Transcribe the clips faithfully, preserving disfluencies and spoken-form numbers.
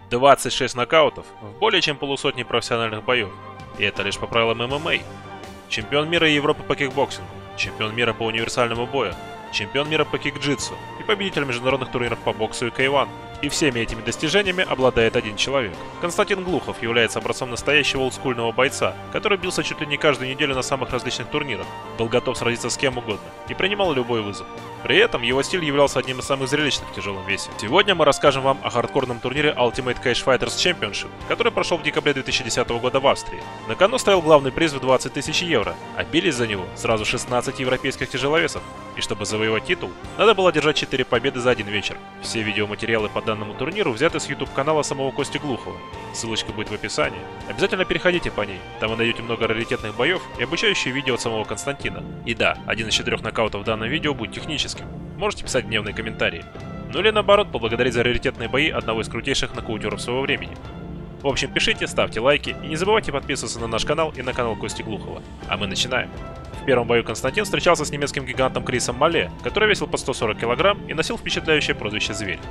двадцать шесть нокаутов в более чем полусотни профессиональных боев. И это лишь по правилам эм эм а. Чемпион мира и Европы по кикбоксингу, чемпион мира по универсальному бою, чемпион мира по кикджитсу и победитель международных турниров по боксу и кей один. И всеми этими достижениями обладает один человек. Константин Глухов является образцом настоящего олдскульного бойца, который бился чуть ли не каждую неделю на самых различных турнирах, был готов сразиться с кем угодно и принимал любой вызов. При этом его стиль являлся одним из самых зрелищных в тяжелом весе. Сегодня мы расскажем вам о хардкорном турнире Ultimate Cage Fighters Championship, который прошел в декабре две тысячи десятого года в Австрии. На кону стоял главный приз в двадцать тысяч евро, а бились за него сразу шестнадцать европейских тяжеловесов. И чтобы завоевать титул, надо было держать четыре победы за один вечер. Все видеоматериалы по данному турниру взяты с YouTube канала самого Кости Глухова. Ссылочка будет в описании. Обязательно переходите по ней, там вы найдете много раритетных боев и обучающие видео от самого Константина. И да, один из четырех нокаутов в данном видео будет техническим. Можете писать гневные комментарии. Ну или наоборот, поблагодарить за раритетные бои одного из крутейших нокаутеров своего времени. В общем, пишите, ставьте лайки и не забывайте подписываться на наш канал и на канал Кости Глухова. А мы начинаем. В первом бою Константин встречался с немецким гигантом Крисом Мале, который весил под сто сорок килограмм и носил впечатляющее прозвище «Зверь».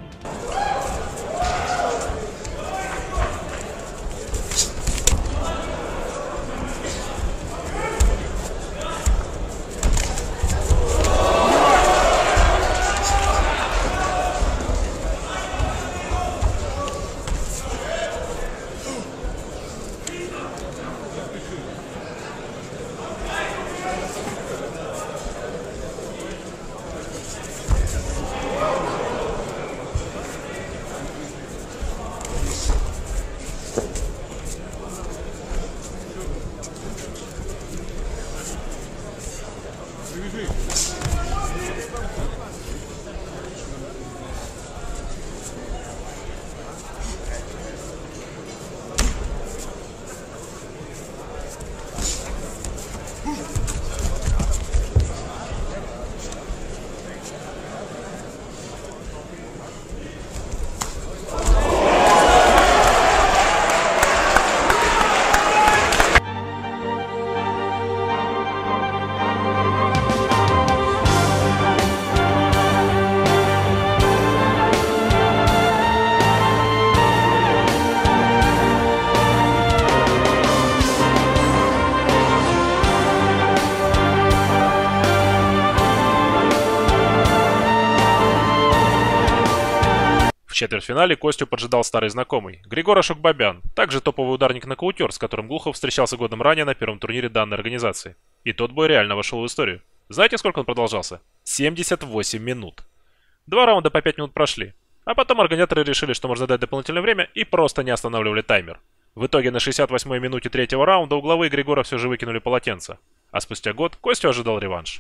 В четвертьфинале Костю поджидал старый знакомый Григор Ашокбабян, также топовый ударник-нокаутер, с которым Глухов встречался годом ранее на первом турнире данной организации. И тот бой реально вошел в историю. Знаете, сколько он продолжался? семьдесят восемь минут. Два раунда по пять минут прошли. А потом организаторы решили, что можно дать дополнительное время и просто не останавливали таймер. В итоге на шестьдесят восьмой минуте третьего раунда угловые Григора все же выкинули полотенце. А спустя год Костю ожидал реванш.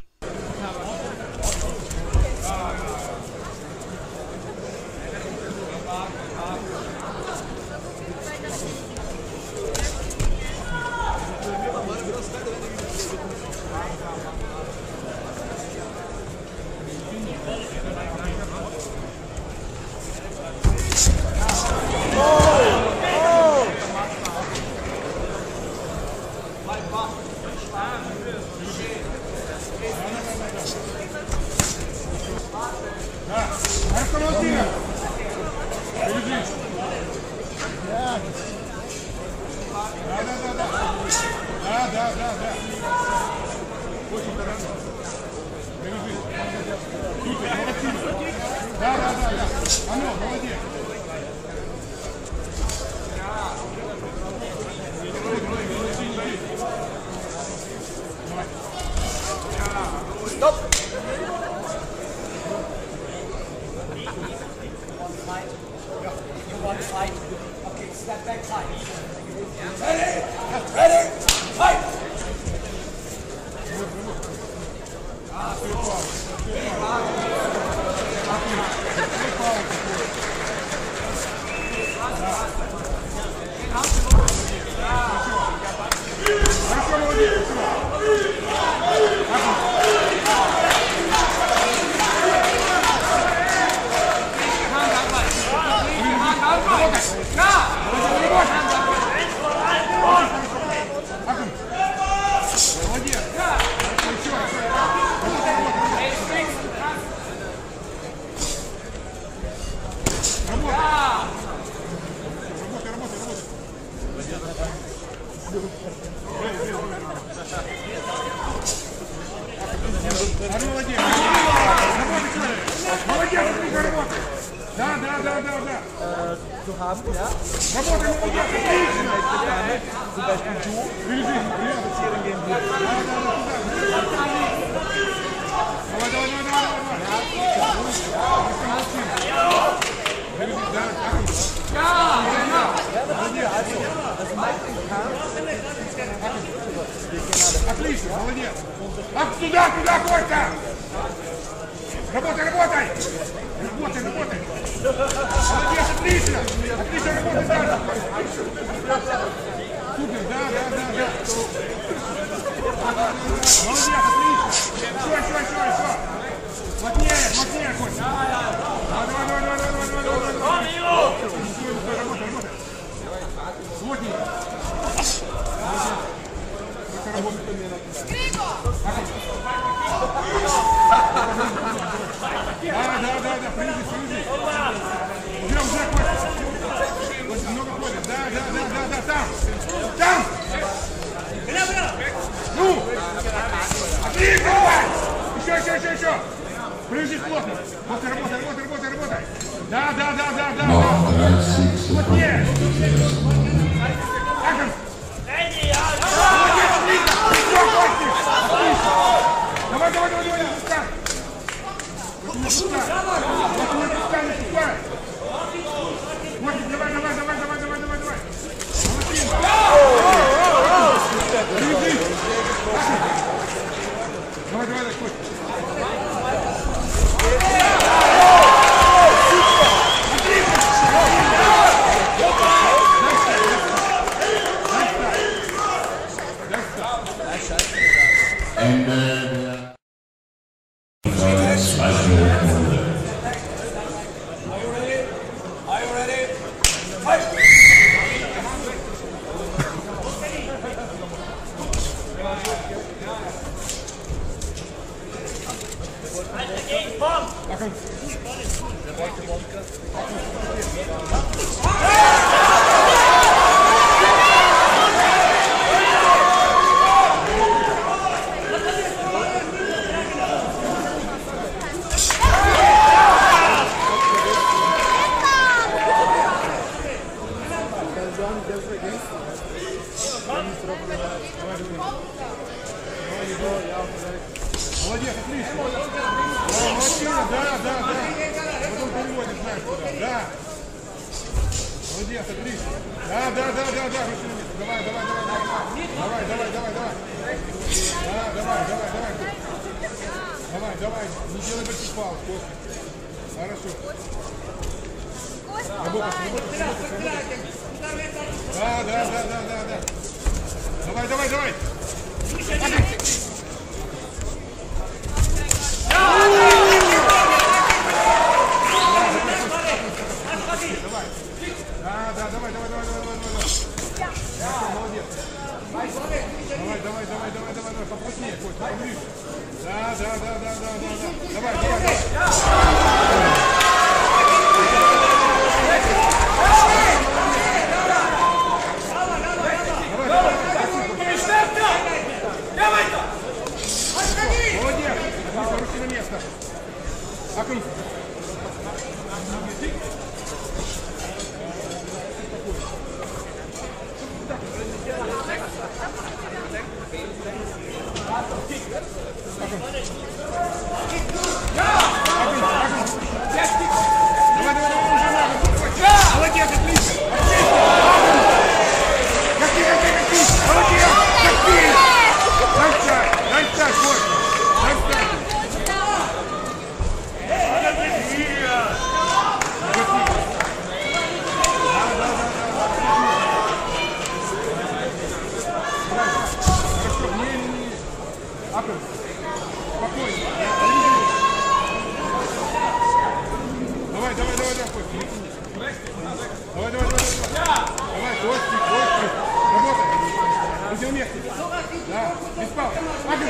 Да, да, да, да. Очень хорошо. Да, да, да, да. А ну, молодец. Стоп! You want to fight? Okay, step back side. Ready? Ready? Fight! äh, zu haben, ja. Работай, молодец, отлично! Zum Beispiel du, Бежи, рядом. spazieren gehen Да, würdest. да, да, туда. Давай, давай, давай, давай, давай. Отлично, молодец. Ах, туда, туда, Костя! Работай, работай! Работай, работай! Молодец, отлично! Отлично, работай дальше! Супер, да, да, да, да. Молодец, отлично! Еще, еще, еще, еще! Плотнее, плотнее, Костя! Давай, давай, давай, давай, давай, давай, давай, давай! Работай, работай! Плотнее! Да, да, да, да, привези, привези. Уже, уже, Костя. Костя, много ходит. Да, да, да, да, да, там. Там. Ну. Отлично, давай. Еще, еще, еще, еще. Привези плотно. Костя, работай, работай, работай, работай. Да, да, да, да, да, да. Плотнее. Акон. Молодец, отлично. Все, Костя. Отлично. Давай, давай, давай, давай, пускай. Вот не пускай. Вот не пускай, не пускай. Вот, давай, давай, давай, давай, давай, давай, давай. Молодец. Привези. Давай, давай, давай, Костя. Ende der zweiten Runde. Are you ready? Fight! Молодец, отлично. Молодец, да, да, да. Потом переводишь, знаешь, куда. Да. Молодец, отлично. Да, да, да, да, да. Давай, давай, давай, давай. Давай, давай, давай, давай. Да, давай, давай, давай. Давай, давай. Не делай больших пауз, Костя. Хорошо. Работай, работай, работай, работай. Да, да, да, да, да, да. Давай, давай, давай. Да, да, давай, давай, давай, давай, давай, давай. Хорошо, молодец. Давай, давай, давай, давай, давай, давай, поплотнее, Костя, поближе. Да, да, да, да, да, да, да. Давай, давай, давай. Молодец! Отлично, руки на место. Акон. Давай, давай, давай, уже надо. Молодец, отлично. Какие, какие, какие. Молодец, какие. Дай так, дай так, вот. Дай так. Хорошо, не, не, не. Акон, спокойно. Давай, давай, давай, давай, Костя, не тяни. Давай, давай, давай, давай. Давай, Костя, Костя. Работай. Будем вместе. Да, без пауз. Акон.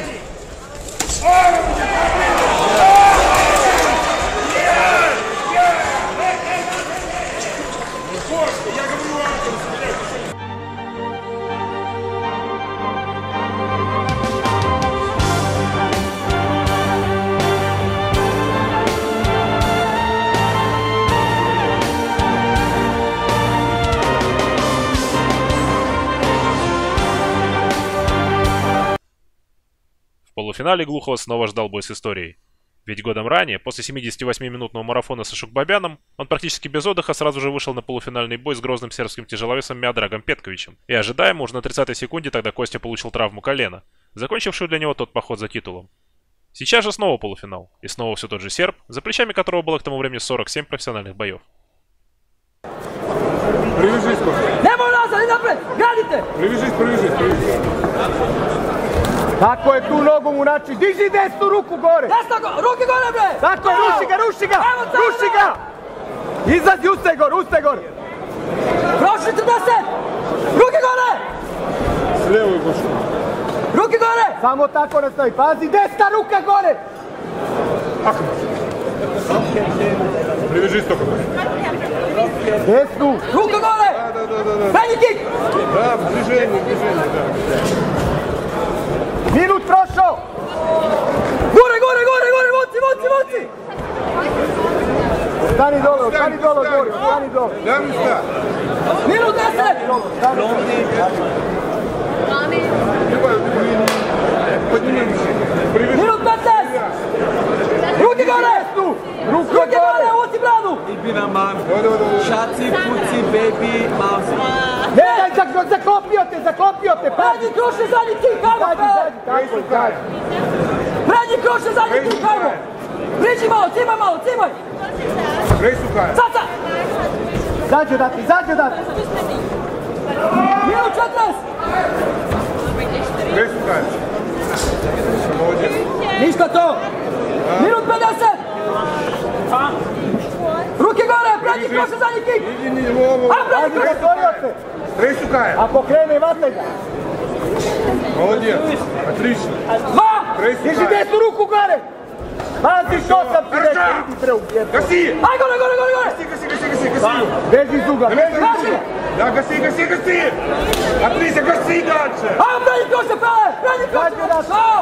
Костя, я говорю, Акон. полуфинале Глухова снова ждал бой с историей. Ведь годом ранее, после семидесятивосьмиминутного марафона с Ашукбабяном, он практически без отдыха сразу же вышел на полуфинальный бой с грозным сербским тяжеловесом Миодрагом Петковичем. И ожидаемо, уже на тридцатой секунде тогда Костя получил травму колена, закончившую для него тот поход за титулом. Сейчас же снова полуфинал, и снова все тот же серб, за плечами которого было к тому времени сорок семь профессиональных боев. Привяжись, Костя. Nemo nazad, i napred, gradite! Привяжись, привяжись, привяжись. Tako je tu nogu mu nači, diži desnu ruku gore! Desno, go, ruke gore, bre! Tako je, ruši ga, ruši ga! Evo tamo, Ruši ga! Izlazi, ustaj gore, ustaj gore! Prošli četrdeset! Ruke gore! S lijevoj gušu. Ruke gore! Samo tako nastavi, pazi, desna ruka gore! Привяжись только. Desnu! Ruke gore! Да, да, да, да. Prednji kik! Да, в движении, в движении, да. Minut prošao! Gore, gore, gore, gore, vuci, vuci, vuci! Ostani dole, ostani dole, gore, ostani dole! Да, места. Minut deset! Подними. Привяжись. Minut petnaest! Ruke gore! Ruke Ruke gore, gore! vuci branu! Ibina mam, Давай, давай, давай. šaci, puci, baby, mouse. Ne, ne, zak- zaklopio te, zaklopio te, pazi! Prednji krušni, zadnji kik, ajmo! Zađi, zađi, tako je, tako. Prednji krušni, zadnji kik, ajmo! Priđi malo, cimaj malo, cimaj! Грей сухая. Sad, sad! Zađe dati, zađe dati! Minut četrnaest! Грей сухая. Молодец. Ništa to! Minut pedeset! Ruke gore, prednji krušni, zadnji kik! Иди, не, во, во. A, prednji Pazi, krušni! zatvorio se! Грей сухая. Ako krene, vataj ga! Молодец. Отлично. Dva! Грей Diži сухая. desnu ruku gore! Pazi, što sam ti rekao, idi pre u jednu. Гаси. Aj, gore, gore, gore, gore! Гаси, гаси, гаси, гаси, гаси. Beži iz uga, beži iz Kaži! uga! Да, гаси, гаси, гаси. Отлично, гаси дальше. Ajmo, prednji krušni, pele! Prednji krušni! Zađe dati! O!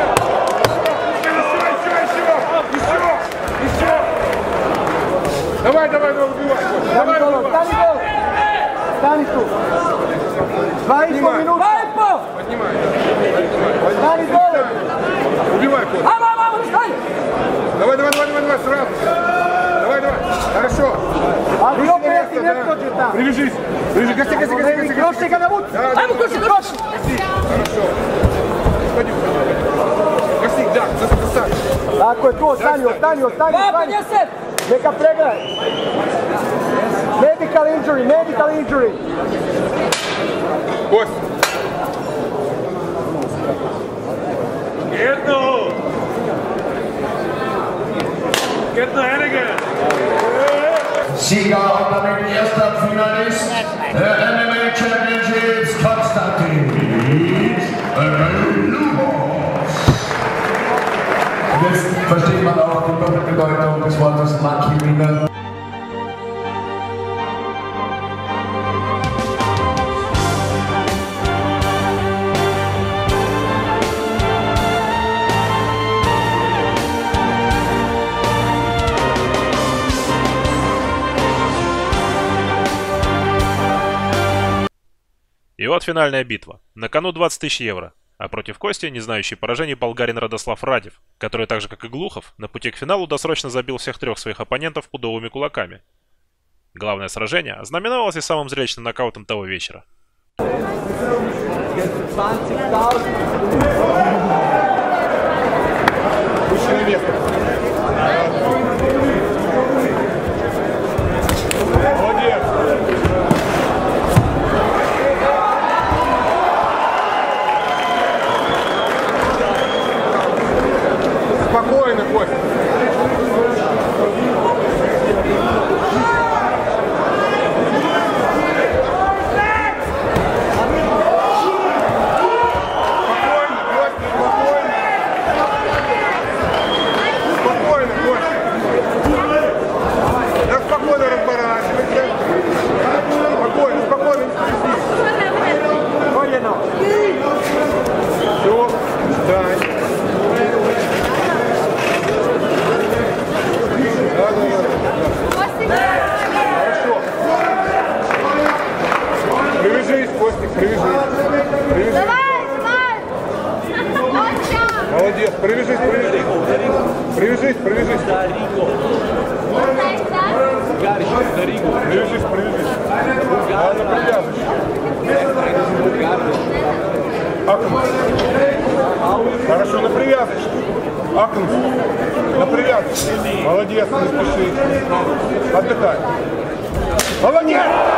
Еще, еще, еще. Еще, еще. Давай, давай, давай, убивай. Давай, Stani dole, убивай. stani dole! Stani tu! Dva i pol minuta! Dva i po! Поднимай. Stani dole! Убивай, Коля. Ajmo, ajmo, ajmo, staj! Давай, давай, давай, давай, давай, сразу. Давай, давай. Хорошо. Ali Руки opet на ti место, ne да. prođe tamo! Привяжись. Привяжись. Гаси, гаси, гаси, гаси, гаси. Još ga navuci! Да, да, Ajmo, да. krušni, krušni! Гаси. Хорошо. Ходи. Гаси, да, засадь. Tako je tu, ostani, ostani, ostani, Dva ostani! pedeset! Neka pregleda! Medical injury, medical injury! Кость. Get no! Get no Hennigan! Sieger und damit erster Finalist der M M A Championships, Konstantin Lumos. Jetzt versteht man auch die Doppelbedeutung des Wortes Monkey Winner. И вот финальная битва. На кону двадцать тысяч евро. А против Кости, не знающий поражений, болгарин Радослав Радев, который, так же как и Глухов, на пути к финалу досрочно забил всех трех своих оппонентов пудовыми кулаками. Главное сражение ознаменовалось и самым зрелищным нокаутом того вечера. Выше на место. Молодец. Спокойно, Костя. Спокойно, Костя, спокойно. Спокойно, Костя. Да спокойно разворачивайся. Спокойно, спокойно, не спеши. Koljeno! Все, встань. Да, да, да. Хорошо. Привяжись, Костик, привяжись. Привяжись. Давай, давай! Молодец. привяжись, привяжись. Привяжись, привяжись. Привяжись, привяжись. Ладно, привязывай. Акнуть. Хорошо, на привязочку. Акнуть. На привязочку. Молодец, не спеши. Отдыхай. Молодец!